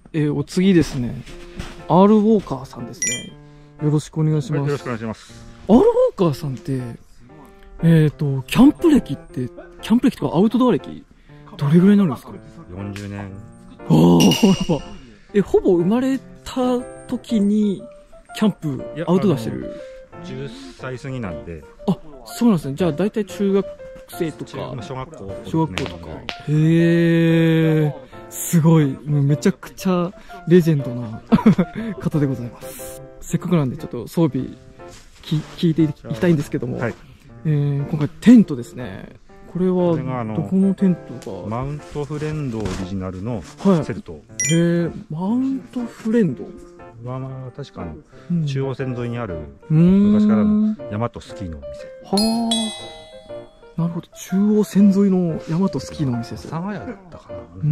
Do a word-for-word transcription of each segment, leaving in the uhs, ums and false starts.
えー、お次ですね。アール ウォーカーさんですね。よろしくお願いします。 はい、よろしくお願いします。 アール ウォーカーさんって、えっと、キャンプ歴って、キャンプ歴とかアウトドア歴、どれぐらいになるんですか？よんじゅうねん。 ああ、やっぱ、え、ほぼ生まれた時に、キャンプ、アウトドアしてる？ じゅっさい過ぎなんで。 あ、そうなんですね。じゃあ、だいたい中学生とか、 小学校、 小学校とか。へえ、すごい、もうめちゃくちゃレジェンドな方でございます。せっかくなんで、ちょっと装備、き聞いていきたいんですけども、はい、えー、今回テントですね。これはどこのテントが？ マウントフレンドオリジナルのセルト。はい、 へえ、マウントフレンドは、まあ、確かあの、中央線沿いにある昔昔からの大和スキーのお店。 はあ、なるほど。中央線沿いの大和スキーのお店です。 佐賀屋だったかな。うん。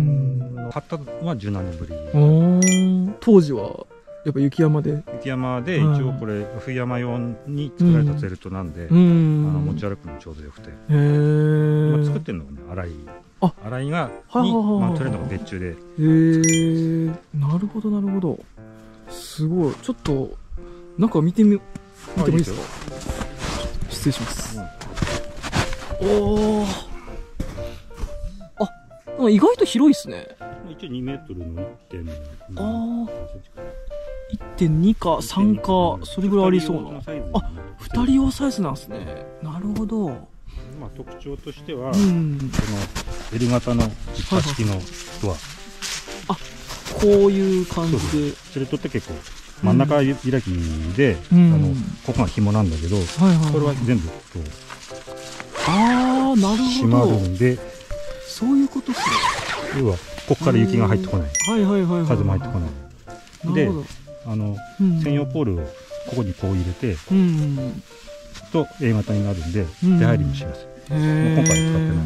買ったのはじゅうなんねんぶり。 当時はやっぱ雪山で雪山で一応これ冬山用に作られたセルトなんで、あの持ち歩くのちょうどよくて。へえ。作ってるのがね、新井。あ、新井がにマウントフレンドが別注で。へえ。なるほどなるほど。すごい。ちょっと中見てみ見てもいいですか？失礼します。おお。あ、意外と広いですね。 一応にメートルのいってんに。 ああ。いってんにかさんか、それぐらいありそうな。あ、ふたり用サイズなんですね。なるほど。 まあ特徴としては、この L 型の実家式のドア。 あ、こういう感じで。 セルトって結構真ん中開きで、あのここが紐なんだけど、これは全部こう。 ああ、なるほど。 閉まるんで、 そういうことですね。要はここから雪が入ってこない。 はいはいはいはい。 風も入ってこない。で、あの専用ポールをここにこう入れて、と A 型になるんで出入りもしやすい。今回使ってない。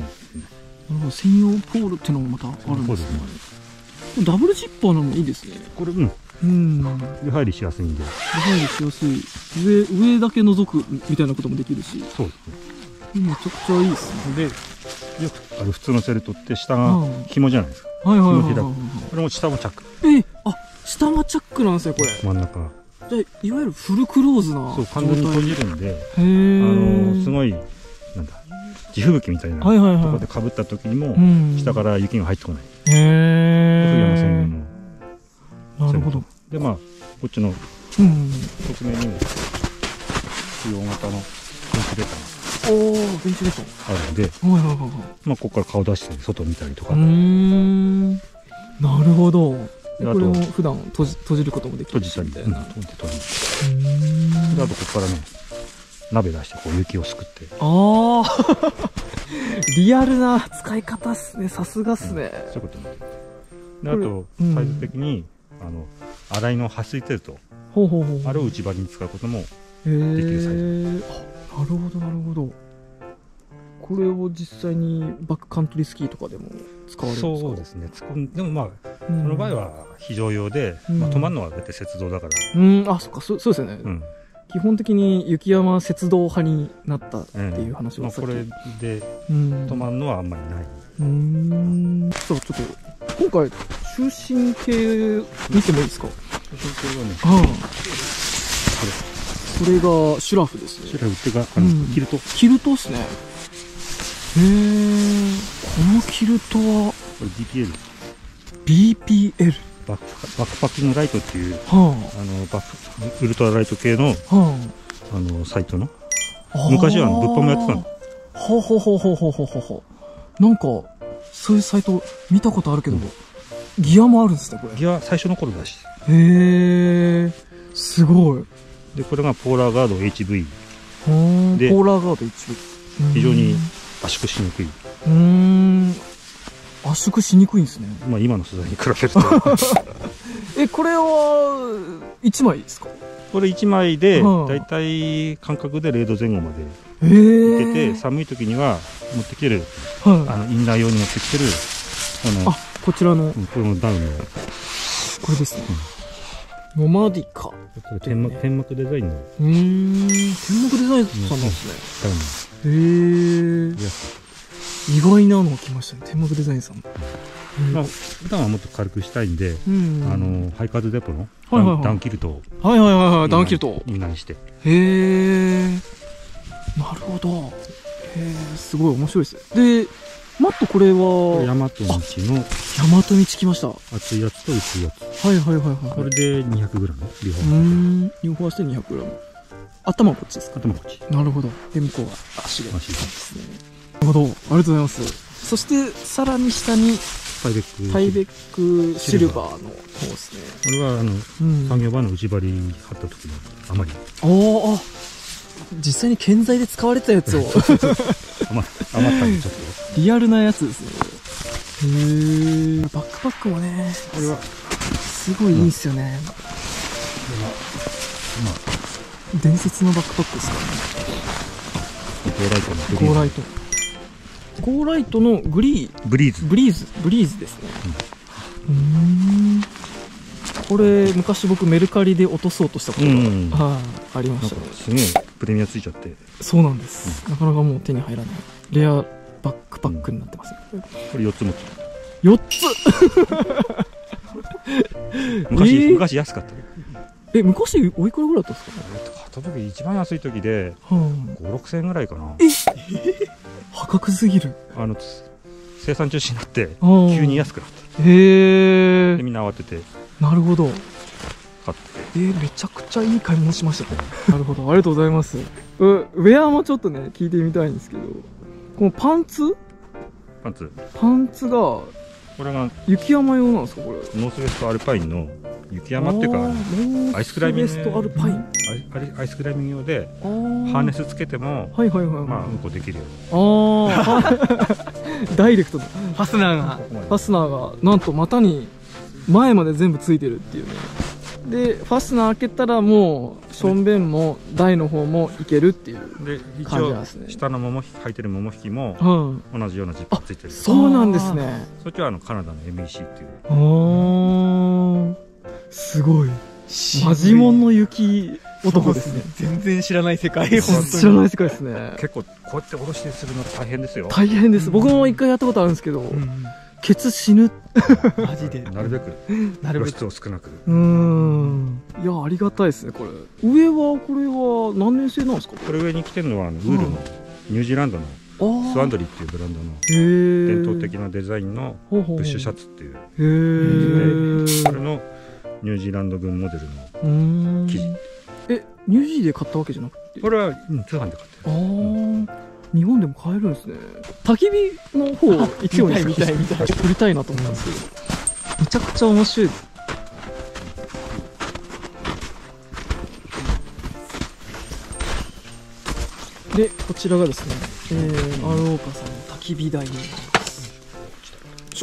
なるほど、専用ポールっていうのもまたあるんですね。ダブルジッパーなのもいいですね。 これうん。うん。出入りしやすいんで。 出入りしやすい。上上だけ覗くみたいなこともできるし。 そうですね。 めちゃくちゃいいですね。 で、よくある普通のセルトって下が紐じゃないですか。 はいはいはいはい。 これも下もチャック。 え、あ、下もチャックなんですねこれ。 真ん中。 じゃあいわゆるフルクローズな。 そう、完全に閉じるんで、あのすごいなんだ地吹雪みたいなところで被った時にも下から雪が入ってこない。へえ。冬山専用の。 なるほど。 でまあこっちの側面にも中央型のベンチレーターが。 おお、ベンチレーターあるので、まあここから顔出して外見たりとか。 うん。なるほど。これも普段閉じ閉じることもできる閉じたりみたいな。閉じて閉じて。であとここからね鍋出してこう雪をすくって。 ああ。リアルな使い方っすね。さすがっすね。 そういうことね。であとサイズ的にあの洗いの撥水テルト。ほうほうほう。あれを内張りに使うこともできるサイズ。 なるほどなるほど。これを実際にバックカントリースキーとかでも使われるんですか？ そうですね。でもまあこの場合は非常用で、まあ止まるのはだいたい雪道だから。 うん、あ、そっか、そうですよね。基本的に雪山雪道派になったっていう話をさっき。 これで止まるのはあんまりない。 うん。そう、ちょっと今回中心系見てもいいですか？ 中心系はね。 ああ。これ。それがシュラフですね。 シュラフっていうか、あの、キルト。 キルトですね。へえ、このキルトは。 これ ビーピーエル。 ビーピーエル。 バック、バックパッキングライトっていう、あの、バック、ウルトラライト系の、あの、サイトの。昔は物販もやってたの。 ほほほほほほほほ。なんか、そういうサイト見たことあるけど、ギアもあるんですね、これ。 ギア最初の頃だし。 へえ、すごい。 でこれがポーラーガード エイチブイでポーラーガード エイチブイ非常に圧縮しにくい。 うん、圧縮しにくいんですね。 まあ今の素材に比べるとえ、これはいちまいですか？ これいちまいでだいたい間隔でれいどぜん後までいけて、寒い時には持ってきてる、あのインナー用に持ってきてるこの、あ、こちらのこのダウンのこれですね。ノマディカ。 天幕、天幕デザインの。 うん、天幕デザインさんなんですね。へえ。意外なのが来ましたね。天幕デザインさん。 まあ普段はもっと軽くしたいんで、あのハイカーズデポのダウンキルトをはいはいはいはいダウンキルトみんなにして。 へえ、なるほど。へえ、すごい面白いです。でマットこれは大和道の大和道来ました。 厚いやつと薄いやつ。 はいはいはいはい。 これで にひゃくグラム 両方。 うん、両方して にひゃくグラム。頭はこっちですか？ 頭こっち。 なるほど。で向こうは足がですね。なるほど、ありがとうございます。そしてさらに下にタイベックタイベックシルバーの方ですね。 これはあの、うん、産業場の内張り貼った時の余り。 おお、実際に建材で使われたやつを余ったんでちょっとリアルなやつですね。へえ、バックパックもね、これはすごいいいんですよね。うん、伝説のバックパックですからね。 ゴーライトのゴーライトゴーライトのグリーブリーズブリーズブリーズですね。うん、これ昔僕メルカリで落とそうとしたことが、うん、はあ、ありましたね。 すげえプレミアついちゃって。 そうなんです、うん、なかなかもう手に入らないレアバックパックになってます、ね、うん、これよっつ持ってるよっつ昔、えー、昔安かった。 え、昔おいくらぐらいだったんですか？ 買った時一番安い時でご、ろくせんえんぐらいかな。 え破格すぎる。 あの生産中止になって急に安くなった。 へえ。 でみんな慌てて。 なるほど。 買って。 えー、めちゃくちゃいい買い物しましたね。なるほど、ありがとうございます。うウェアもちょっとね聞いてみたいんですけど、このパンツパンツパンツがこれが雪山用なんですか？これノースウェストアルパインの雪山っていうかアイスクライミングアルパインアイスクライミング用でハーネスつけてもまあうんこできるように。ああダイレクトのファスナーがファスナーがなんと股に前まで全部ついてるっていうね。でファスナー開けたらもうしょんべんも台の方もいけるっていう感じなんですね。 下の桃履いてる桃引きも同じようなジップついてる。 そうなんですね。 そっちはあのカナダの エムイーシー っていう。 ああすごいマジモンの雪男ですね。 全然知らない世界。 知らない世界ですね。 結構こうやっておろしてするの大変ですよ。 大変です。僕も一回やったことあるんですけど、ケツ死ぬ。 マジで。 なるべく露出を少なく。 うん。いやありがたいですねこれ。上はこれは何年生なんですか？ これ上に着てるのはウールのニュージーランドのスワンドリーっていうブランドの伝統的なデザインのブッシュシャツっていう。これのニュージーランド軍モデルの生地。 え、ニュージーで買ったわけじゃなくて？これは、うん、通販で買ってる。 ああ。日本でも買えるんですね。焚き火の方一応見たい見たい撮りたいなと思ったんですけど、めちゃくちゃ面白い。でこちらがですね、えー、アローカさんの焚き火台になります。ちょ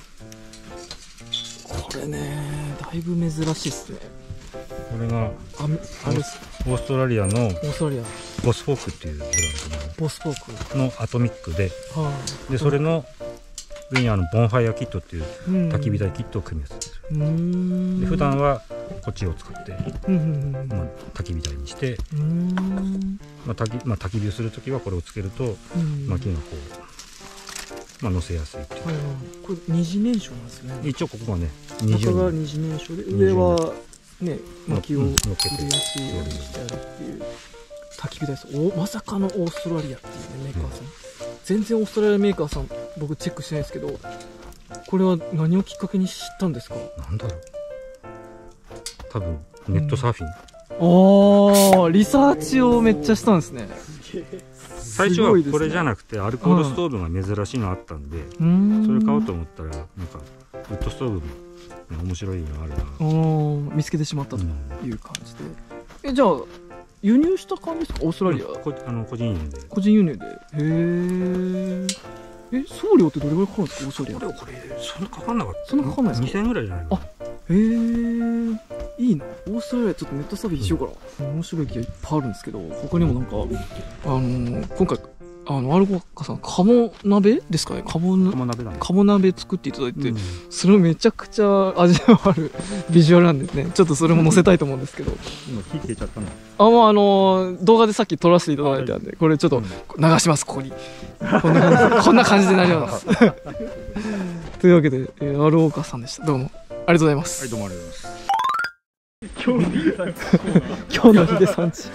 これねだいぶ珍しいですね。 これがああれですオーストラリアのオーストラリアボスフォークっていうブランドのボスフォークのアトミックで、はあ、でそれの上にあのボンファイアキットっていう焚き火台キットを組み合わせてる。うんで普段はこっちを使って、まあ、焚き火台にして、まあ、焚き、まあ、焚き火をするときはこれをつけると薪がこう、まあ、乗せやすいっていう。はいはい、 これ二次燃焼なんですね。 一応ここがね二次燃焼で上はね、薪を入れやすいようにしてあるっていう焚き火台です。おまさかのオーストラリアっていうねメーカーさん、うん、全然オーストラリアメーカーさん僕チェックしてないですけど、これは何をきっかけに知ったんですか？ なんだろう、多分ネットサーフィン、 うん、ああリサーチをめっちゃしたんですね。 最初はこれじゃなくてアルコールストーブが珍しいのあったんで、うん、それ買おうと思ったらなんかウッドストーブも面白いのあるな、 見つけてしまったという感じで、うん、えじゃあ輸入した感じですか？オーストラリア、うん、 あの個人輸入で個人輸入で。へえ。え送料ってどれぐらいかかるんですか？オーストラリアこれこれそんなかかんなかった。 そんなかかんないですか？ にせんえんぐらいじゃないの？ あへえいいな。オーストラリアちょっとネットサーフィンしようかな、うん、面白い機がいっぱいあるんですけど、他にもなんかあのー、今回あのアルコカさん鴨鍋ですかね、鴨鍋だね、鴨鍋作っていただいて、うん、それめちゃくちゃ味のあるビジュアルなんでね、ちょっとそれも載せたいと思うんですけど今火消えちゃったの？ あもうあのー、動画でさっき撮らせていただいたんで、これちょっと流します。ここにこんな感じでこんな感じでなりますというわけで、えー、アールオーカーさんでした。どうもありがとうございます。 はい、どうもありがとうございます。 今日のヒデさんち。今日のヒデさんち。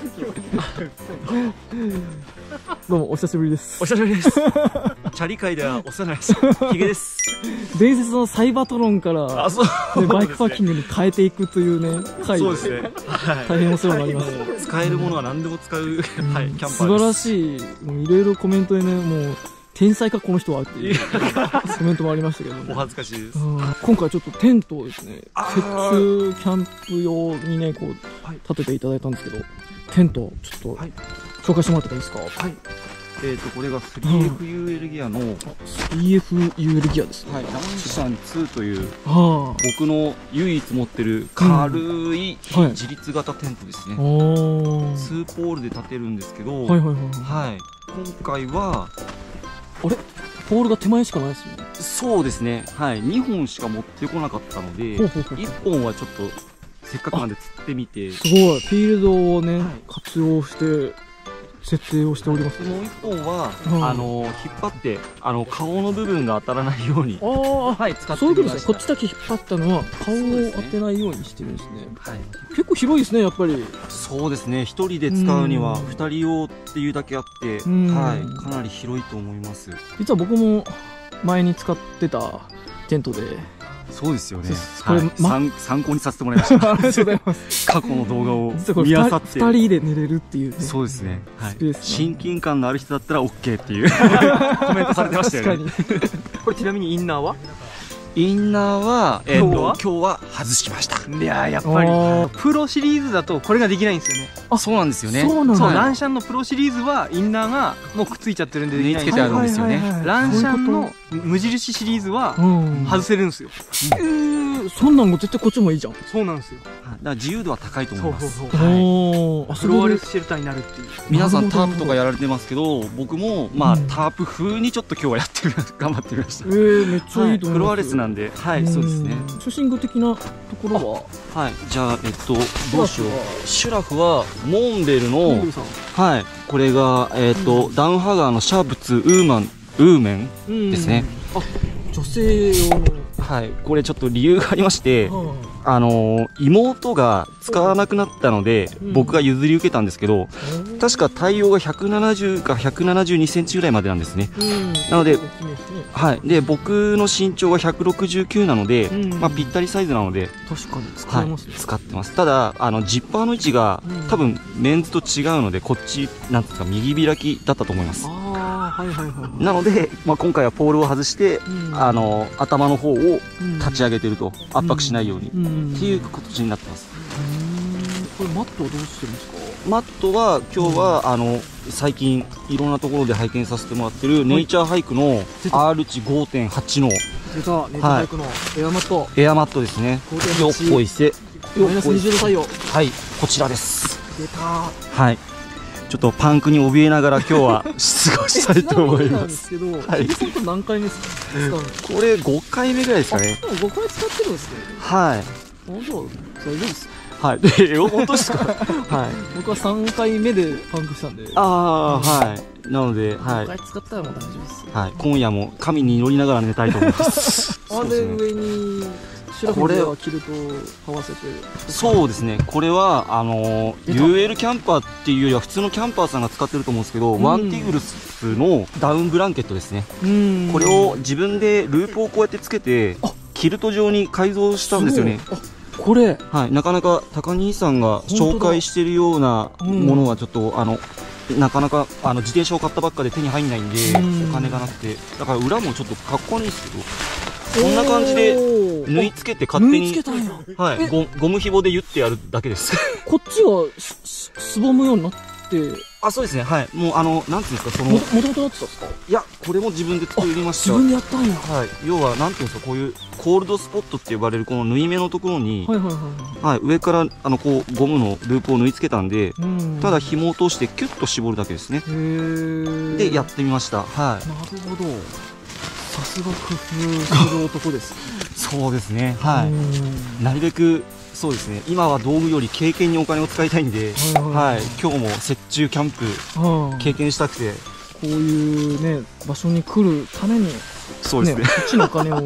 どうもお久しぶりです。 お久しぶりです。チャリ界ではお世話になりました。ヒゲです。 伝説のサイバトロンからあ、そう、 ね、バイクパーキングに変えていくというね回。 そうですね。はい、 大変お世話になります。 使えるものは何でも使う、はい、キャンパーです。 素晴らしい。もういろいろコメントでね、もう天才かこの人はっていうコメントもありましたけど、ね、 お恥ずかしいです。 今回ちょっとテントをですね、雪中キャンプ用にねこう立てていただいたんですけど、テントちょっと紹介してもらってもいいですか？ はい。えっとこれが スリーエフユーエル ギアのスリーエフユーエル ギアですね。 はい。ランシャンツーという僕の唯一持ってる軽い非自立型テントですね。ツーポールで立てるんですけど、はいはいはい。はい。今回はあれポールが手前しかないですよね。 そうですね。はい。にほんしか持ってこなかったので、いっぽんはちょっとせっかくなんで釣ってみて。 すごい。フィールドをね、はい、活用して設定をしております。 もういっぽんは、うん、あの引っ張ってあの顔の部分が当たらないように、ああ、はい、使ってみました。 そういうことですね。こっちだけ引っ張ったのは顔を当てないようにしてるんですね。はい。結構広いですね、やっぱり。 そうですね。一人で使うには二人用っていうだけあって、はい、かなり広いと思います。 実は僕も前に使ってたテントで。 そうですよね。これ、はい、参考にさせてもらいました。 ありがとうございます。 過去の動画を見漁って。 二人で寝れるっていうね。 そうですね。はい。親近感のある人だったら オーケー っていうコメントされてましたよね。確かに。 これちなみにインナーは？ インナーは、えー、と今日は外しました。 いやー、やっぱりプロシリーズだとこれができないんですよね。 あ、そうなんですよね。 そうなんだ。ランシャンのプロシリーズはインナーがもうくっついちゃってるんでできないんですけど、ランシャンの無印シリーズは外せるんですよ。 えー、そんなんも絶対こっちもいいじゃん。 そうなんですよ。 だから自由度は高いと思います。 フロアレスシェルターになるっていう。 皆さんタープとかやられてますけど、僕もまあタープ風にちょっと今日はやってみ頑張ってみました。 えー、めっちゃいいと思います。 フロアレスなんで、はい、そうですね。 初心具的なところは、はい、じゃあえっとどうしよう。シュラフはモンベルの、はい、これがえっとダウンハガーのシャープツーウーマンウーメンですね。 あ、女性用の。 はい、これちょっと理由がありまして、あの妹が使わなくなったので僕が譲り受けたんですけど、確か対応がひゃくななじゅうかひゃくななじゅうにセンチぐらいまでなんですね。なので、はい、で僕の身長がひゃくろくじゅうきゅうなので、まあぴったりサイズなので確かに使えますね。 使ってます。ただあのジッパーの位置が多分メンズと違うので、こっちなんですか右開きだったと思います。なので、まあ、今回はポールを外して、うん、あの頭の方を立ち上げてると、うん、圧迫しないように、うん、っていう形になってます。 これマットはどうしてるんですか？ マットは今日は、うん、あの最近いろんなところで拝見させてもらってる、はい、ネイチャーハイクの アール 値 ごてんはち の出たネイチャーハイクのエアマット、 エアマットですね。よっこいせマイナスにじゅうど対応。 はい、こちらです。 出た。 はい、ちょっとパンクに怯えながら今日は過ごしたいと思います。 はい。何回目ですか？ これごかいめぐらいですかね。 ごかい使ってるんですね。 はい。 大丈夫です。 はい。え、本当ですか？はい。 僕はさんかいめでパンクしたんで。 ああ、はい。なので、はい。 ごかい使ったらもう大丈夫です。 はい。今夜も神に祈りながら寝たいと思います。 あれ上に。これはキルトを合わせて。 そうですね。これはあの ユーエル キャンパーっていうよりは普通のキャンパーさんが使ってると思うんですけど、ワンティグルスのダウンブランケットですね。これを自分でループをこうやってつけてキルト状に改造したんですよね。 これ、 はい、なかなか高兄さんが紹介してるようなものはちょっとあのなかなかあの自転車を買ったばっかで手に入んないんで、お金がなくて、だから裏もちょっとかっこ悪いんですけど。こんな感じで縫い付けて勝手に、はい、ゴ, ゴムひもで言ってやるだけです。 こっちはすぼむようになって、 あ、そうですね、はい、もうあのなんていうんですか、そのもともとやってたんですか？ いや、これも自分で作りました。 自分でやったんや。 はい、要はなんていうんですか、こういうコールドスポットって呼ばれるこの縫い目のところに、はいはいはい、はい、上からあのこうゴムのループを縫い付けたんで、んただ紐を通してキュッと絞るだけですね。でやってみました。はい。 なるほど。さすが工夫する男です。 そうですね。はい。なるべくそうですね。今は道具より経験にお金を使いたいんで、はい。今日も雪中キャンプ経験したくて、 こういうね場所に来るために、 そうですね。 こっちのお金を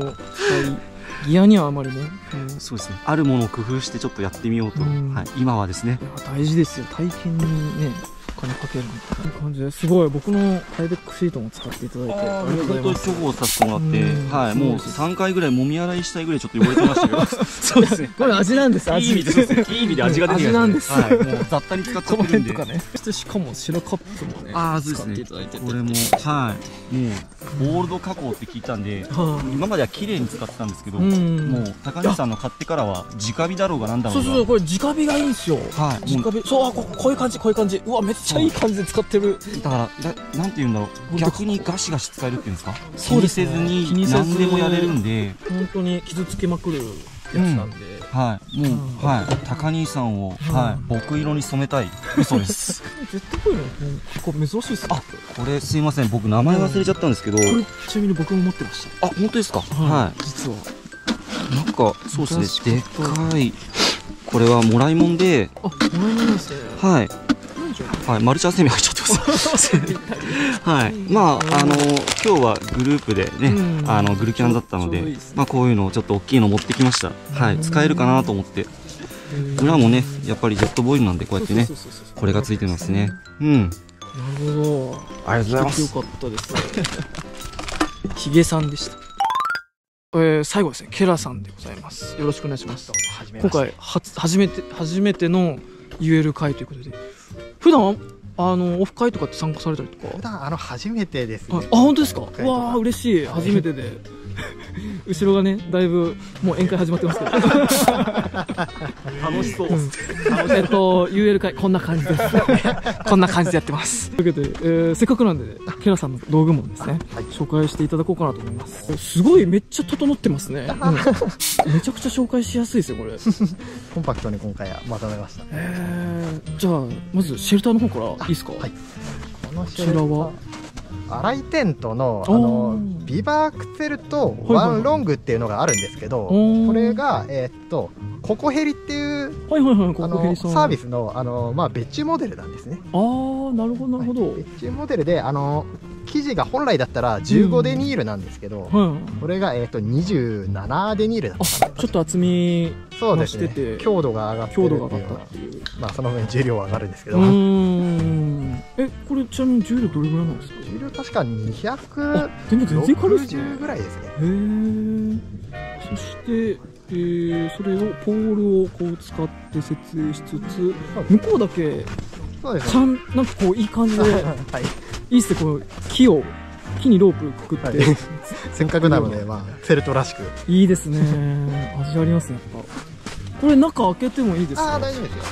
際ギアにはあまりね、 うん、そうですね、あるものを工夫してちょっとやってみようと、うん、はい、今はですね。 いや大事ですよ、体験にねお金かけるみたいな感じで、すごい僕のタイベックシートも使っていただいてありがとうございます。 重宝させてもらって、はい、もうさんかいぐらいもみ洗いしたいぐらいちょっと汚れてましたけどそうですね、 これ味なんです。 いい意味で、いい意味で味が出てきます。味なんです。 はい、もう雑多に使っちゃってるんで。 とかね。そしてしかも白カップもね、 ああそうですね、使っていただいてて、これもはい、もうゴールド加工って聞いたんで、今までは綺麗に使ってたんですけど、もう高橋さんの買ってからは直火だろうがなんだろうが、 そうそう、これ直火がいいんですよ。 はい、 直火、そう、こういう感じ、こういう感じ、うわめっちゃいい感じで使ってる。 だからな、なんて言うんだろう、逆にガシガシ使えるっていうんですか、気にせずに何でもやれるんで、 本当に傷つけまくるやつなんで、 はい、もう、はい、高兄さんを、はい、僕色に染めたい嘘です。 絶対こういうのこれ珍しいですね。 あ、これすいません、僕名前忘れちゃったんですけど、これちなみに僕も持ってました。 あ、本当ですか。はい、 実はなんかそうですね、でっかい、これはもらいもんで、 あ、もらいもんですね。 はい、はい、マルチアセミ入っちゃってます。はい、まあ、あの、今日はグループでね、あの、グルキャンだったので、まあ、こういうのをちょっと大きいの持ってきました。はい、使えるかなと思って。裏もね、やっぱりジェットボイルなんで、こうやってね、これがついてますね。うん。 なるほど。 ありがとうございます。 よかったです。ヒゲさんでした。えー、最後ですね、ケラさんでございます。よろしくお願いします。今回、初、初めて、初めての言える会ということで。普段あのオフ会とかって参加されたりとか？ 普段あの初めてですね。 あ、本当ですか？うわあ、嬉しい、初めてで。後ろがね、だいぶもう宴会始まってますけど。 楽しそう。 えっと ユーエル 会こんな感じです。こんな感じでやってます。というわけで、えー、せっかくなんで、ね、ケラさんの道具もですね、はい、紹介していただこうかなと思います。すごいめっちゃ整ってますね。うん、めちゃくちゃ紹介しやすいですよこれ。 コンパクトに今回はまとめました。 えー、じゃあまずシェルターの方からいいですか？はい。 このシェルターは荒井テントのあのビバークツェルとワンロングっていうのがあるんですけど、これがえー、っとココヘリっていうサービスのあのまあ別注モデルなんですね。 ああ、なるほどなるほど。 別注モデルであの生地が本来だったらじゅうごデニールなんですけど、これがえー、っとにじゅうななデニールだったかな。 ちょっと厚み増してて強度が上がってるっていう、まあその分重量は上がるんですけど。 え、これちなみに重量どれぐらいなんですか？ 重量確かにひゃくろくじゅうぐらいですね。 へえ。そして、えー、それをポールをこう使って設営しつつ、向こうだけそうですね、 なんかこういい感じで、はい、いいっすね、こう木を木にロープくくって、はい、 せっかくなので、まあフェルトらしくいいですね。味ありますね。やっぱこれ中開けてもいいですか？ あ、大丈夫ですよ。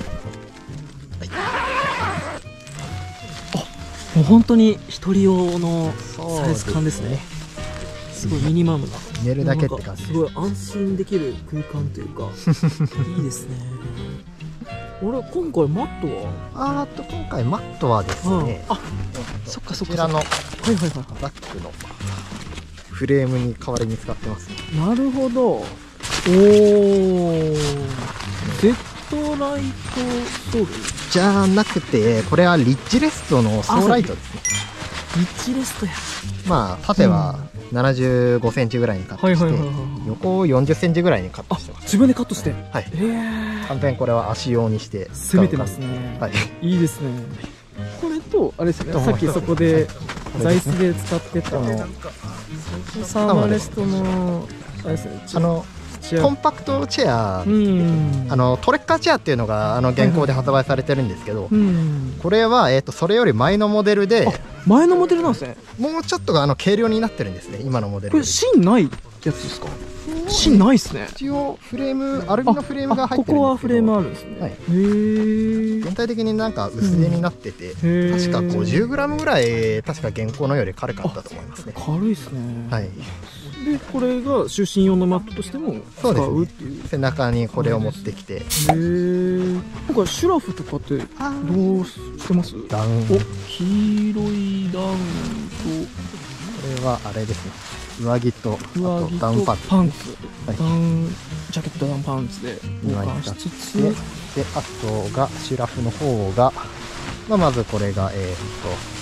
もう本当に一人用のサイズ感ですね。すごいミニマムな。 寝るだけって感じ。 すごい安心できる空間というか、いいですね。俺今回マットは？ あーと今回マットはですね。 あ、そっかそっか。 こちらのはいはいはい。 バックのフレームに代わりに使ってます。 なるほど。おお。ゼットライトソルじゃなくて、これはリッチレストのソーライトですね。 リッチレストや。 まあ縦はななじゅうごセンチぐらいにカットして、横をよんじゅっセンチぐらいにカットしてます。 自分でカットして。 はい。完全これは足用にして攻めてますね。はい。いいですね。これとあれですね。さっきそこで座椅子で使ってたのサーマレストのあれですね。 あのコンパクトチェア、あのトレッカーチェアっていうのがあの現行で発売されてるんですけど、これはえっとそれより前のモデルで、 前のモデルなんですね。 もうちょっとあの軽量になってるんですね、今のモデル。 これ芯ないやつですか？芯ないですね。 一応フレーム、アルミのフレームが入ってるんですけど、 ここはフレームあるんですね。はい、へえ。 全体的になんか薄手になってて、確か ごじゅうグラム ぐらい確か現行のより軽かったと思いますね。 軽いですね。 はい。 でこれが就寝用のマットとしても使うっていう、 ね、背中にこれを持ってきて。へえ。なんかシュラフとかってどうしてます？ ダウン。 お、黄色いダウンと、これはあれですね、上着と上着とダウンパンツ、 パンツ、はい、ダウンジャケットダウンパンツで交換しつつ、 であとがシュラフの方が、まあ、まずこれがえー、っと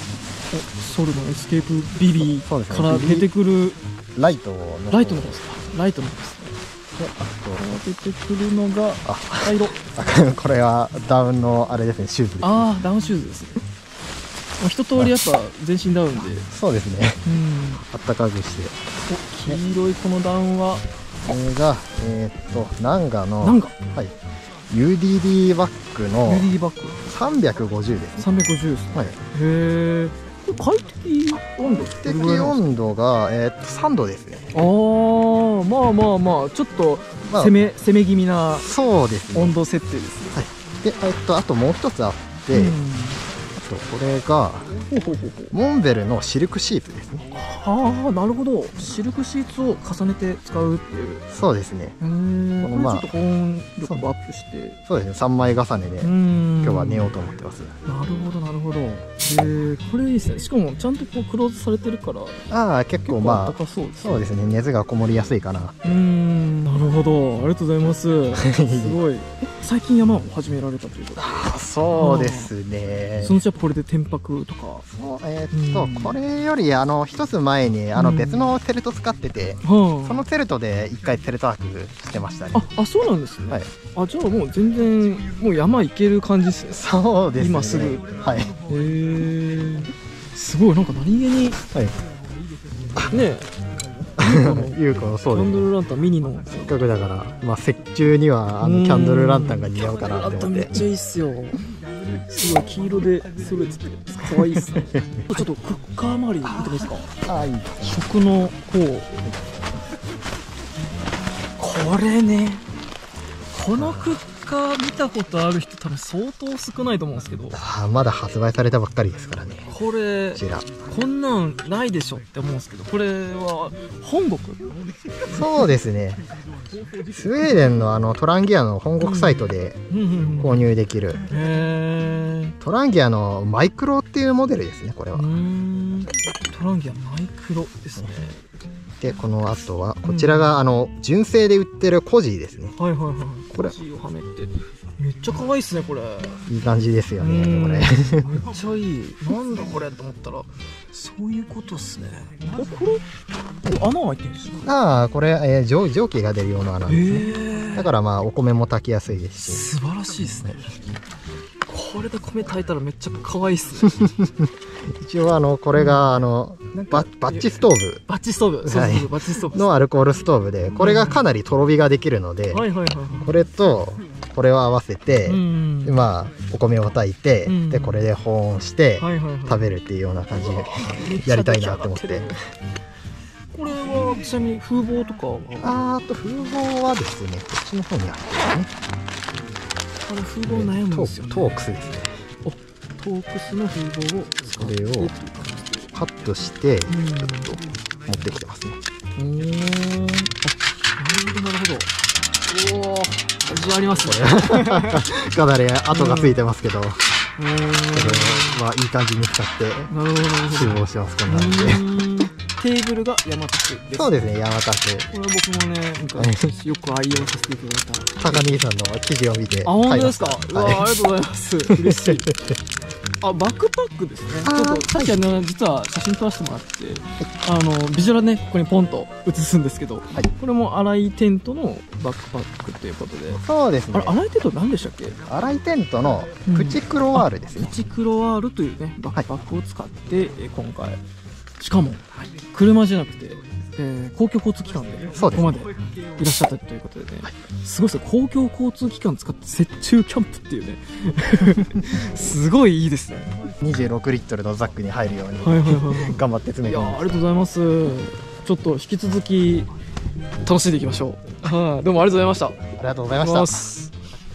ソルのエスケープビビから出てくるライトのライトの方ですか。ライトの方ですね。で、あと出てくるのが赤色。 これはダウンのあれですね、シューズです。 ああ、ダウンシューズですね。一通りやっぱ全身ダウンで。 そうですね。 うん。 あったかくして。 お、黄色いこのダウンはこれがえー、っとナンガのナンガ、 はい、ユーディーディー バッグのユーディーディー バッグさんびゃくごじゅうですね。 さんびゃくごじゅうですね。はい。へえ。快適温度快適温度が、えー、っとさんどですね。 ああ、まあまあまあちょっと攻め、まあ、攻め気味なそうですね、 温度設定ですね。 はい。で、えー、っとあともう一つあって、うん、あとこれがモンベルのシルクシーツですね。 ああ、なるほど。シルクシーツを重ねて使うっていう。 そうですね。 へえ。これちょっと保温力をアップして。 そうですね。さんまい重ねで今日は寝ようと思ってます。 なるほどなるほど。へえ、これいいですね。しかもちゃんとこうクローズされてるから。 ああ、結構まあ暖かそうですね。 そうですね。熱がこもりやすいかな。 うん、なるほど。ありがとうございます。すごい。最近山を始められたということで。 そうですね。 そのうちやっぱこれで天白とか。 えー、っと、うん、これよりあの一つ前にあの別のセルト使ってて、うん、そのセルトで一回セルトワークしてましたね。 あ、あ、そうなんですね。はい、あ、じゃあもう全然もう山行ける感じですね。 そうですね。 今すぐ。 はい。へえ。すごい、なんか何気に。はい。ねえ。 ゆうこ、そうです。 キャンドルランタンミニのせっかくだから、まあ雪中にはあのキャンドルランタンが似合うかなって思って。 めっちゃいいっすよ。すごい黄色でそれつって可愛いっすね。ちょっとクッカー周り見てもいいですか。 あ、いい。 食の方。これね、このクッカー見たことある人多分相当少ないと思うんですけど。 ああ、まだ発売されたばっかりですからね。 これこんなんないでしょって思うんですけど、これは本国。 そうですね。スウェーデンのあのトランギアの本国サイトで購入できるトランギアのマイクロっていうモデルですね。これは。 トランギアマイクロですね。 で、この後はこちらがあの純正で売ってるコジーですね。 はいはいはい。これコジーをはめてめっちゃ可愛いですね。これいい感じですよね。これめっちゃいい。なんだこれと思ったらそういうことっすね。これ穴開いてるんですか。 ああ、これ、えー、蒸, 蒸気が出るような穴ですね。だからまあお米も炊きやすいですし。素晴らしいですね。これで米炊いたらめっちゃ可愛いっすね。 一応あのこれがあのバッチストーブバッチストーブ、そうそうそう、バッチストーブのアルコールストーブで、これがかなりとろ火ができるので、これとこれを合わせて、まあお米を炊いて、でこれで保温して食べるっていうような感じでやりたいなと思って。 これはちなみに風防とかは？ あーと風防はですね、こっちの方にあるんですね。 これ風防悩むんですよね。 トークスですね。 お、トークスの風防を使ってこれをカットしてちょっと持ってきてますね。 おー、あ、なるほどなるほど。おー、味ありますね。 かなり跡がついてますけど、これまあいい感じに使って集合してます。こんな感じで。 テーブルがヤマタスです。 そうですね、ヤマタス。 これは僕もね、昔よく愛用させていただいた。 高兄さんの記事を見て。 あ、本当ですか。うわ、ありがとうございます。嬉しい。あ、バックパックですね。ちょっとさっきあの実は写真撮らせてもらって、あのビジュアルね、ここにポンと写すんですけど、これも荒井テントのバックパックということで。 そうですね。 荒井テント何でしたっけ？ 荒井テントのプチクロワールですね。 プチクロワールというねバックパックを使って今回。しかも車じゃなくて、えー、公共交通機関でここまでいらっしゃったということでね、すごいですね。公共交通機関使って雪中キャンプっていうねすごいいいですね。 にじゅうろくリットルのザックに入るように頑張って詰めてます。 いや、ありがとうございます。ちょっと引き続き楽しんでいきましょう。はい、どうもありがとうございました。ありがとうございました。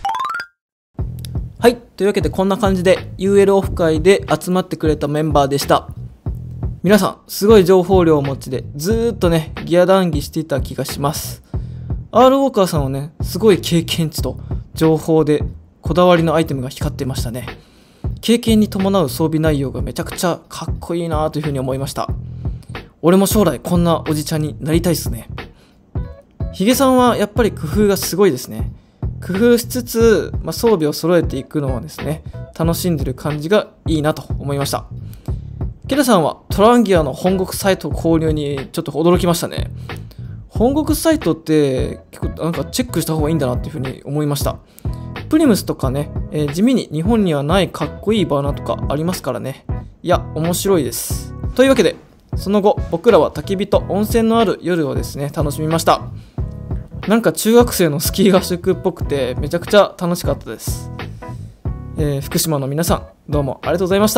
はい、というわけでこんな感じで ユーエル オフ会で集まってくれたメンバーでした。皆さん、すごい情報量をお持ちで、ずーっとね、ギア談義していた気がします。R ウォーカーさんはね、すごい経験値と情報で、こだわりのアイテムが光ってましたね。経験に伴う装備内容がめちゃくちゃかっこいいなというふうに思いました。俺も将来こんなおじちゃんになりたいっすね。ヒゲさんはやっぱり工夫がすごいですね。工夫しつつ、まあ、装備を揃えていくのはですね、楽しんでる感じがいいなと思いました。 ケラさんはトランギアの本国サイト購入にちょっと驚きましたね。本国サイトって結構なんかチェックした方がいいんだなっていうふうに思いました。プリムスとかね、えー、地味に日本にはないかっこいいバーナーとかありますからね。いや、面白いです。というわけで、その後僕らは焚き火と温泉のある夜をですね、楽しみました。なんか中学生のスキー合宿っぽくてめちゃくちゃ楽しかったです。えー、福島の皆さん、どうもありがとうございました。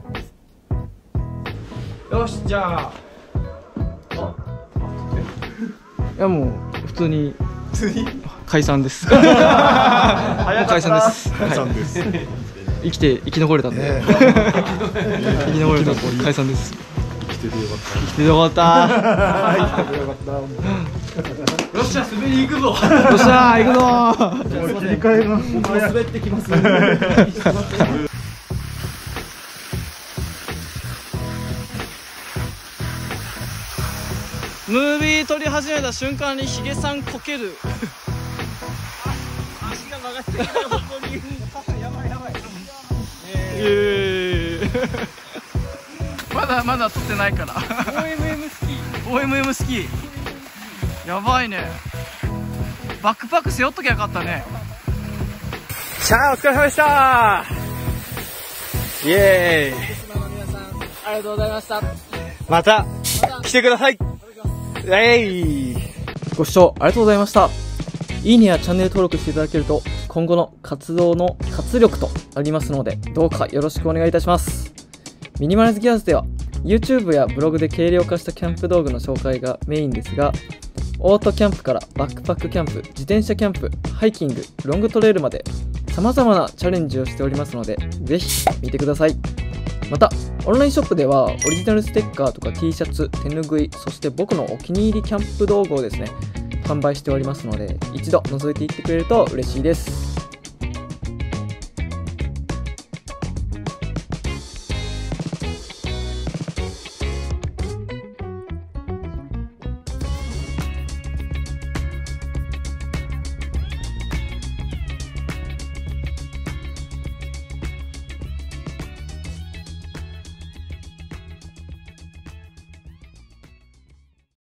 よし、じゃあ、あ、いやもう普通に普通に解散です。もう解散です。 解散です。 生きて生き残れたんで、生き残れたんで解散です。 生きててよかった。 生きててよかった。よっしゃ、滑り行くぞ。よっしゃ、行くぞ。 切り替えが滑ってきます。ムービー撮り始めた瞬間にヒゲさんこける。足が曲がってるよ、ここに。やばいやばい。えー、まだまだ撮ってないから。オーエムエム スキー。オーエムエム スキー。やばいね。バックパック背負っときゃよかったね。さあ、お疲れ様でした。イエーイ。福島の皆さん、ありがとうございました。また来てください。えい。ご視聴ありがとうございました。いいねやチャンネル登録していただけると今後の活動の活力となりますので、どうかよろしくお願いいたします。ミニマライズギアーズでは YouTube やブログで軽量化したキャンプ道具の紹介がメインですが、オートキャンプからバックパックキャンプ、自転車キャンプ、ハイキング、ロングトレイルまで様々なチャレンジをしておりますので、ぜひ見てください。またオンラインショップではオリジナルステッカーとか T シャツ、手ぬぐい、そして僕のお気に入りキャンプ道具をですね、販売しておりますので、一度覗いていってくれると嬉しいです。